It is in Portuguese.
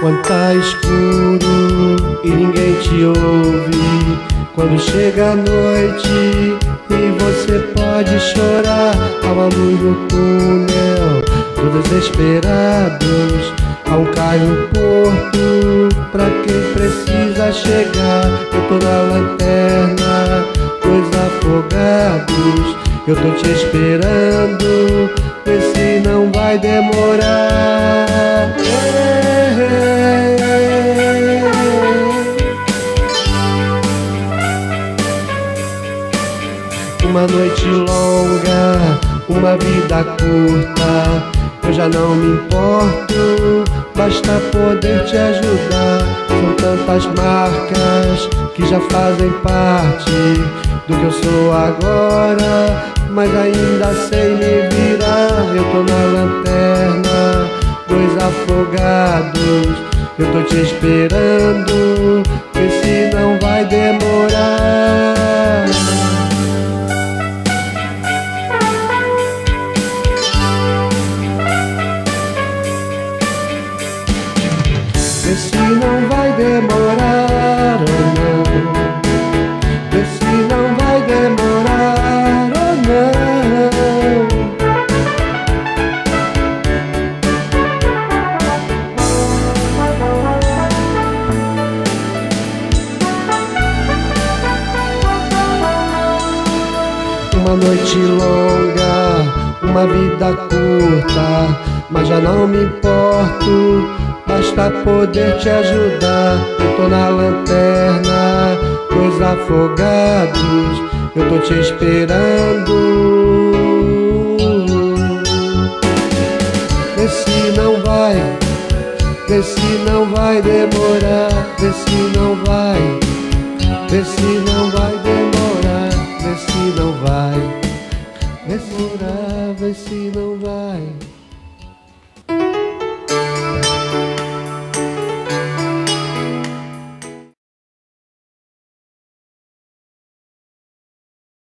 Quando tá escuro e ninguém te ouve, quando chega a noite e você pode chorar, há uma luz no túnel dos desesperados, há um cais no porto pra quem precisa chegar. Eu tô na lanterna dos afogados, eu tô te esperando, vê se não vai demorar. Uma noite longa, uma vida curta, eu já não me importo, basta poder te ajudar. São tantas marcas que já fazem parte do que eu sou agora, mas ainda sei me virar. Eu tô na lanterna dos afogados, eu tô te esperando, vê se não vai demorar. Vê se não vai demorar ou não, vê se não vai demorar ou não. Uma noite longa, uma vida curta, mas já não me importo, basta poder te ajudar. Eu tô na lanterna dos afogados, eu tô te esperando, vê se não vai, vê se não vai demorar, vê se não vai, vê se não vai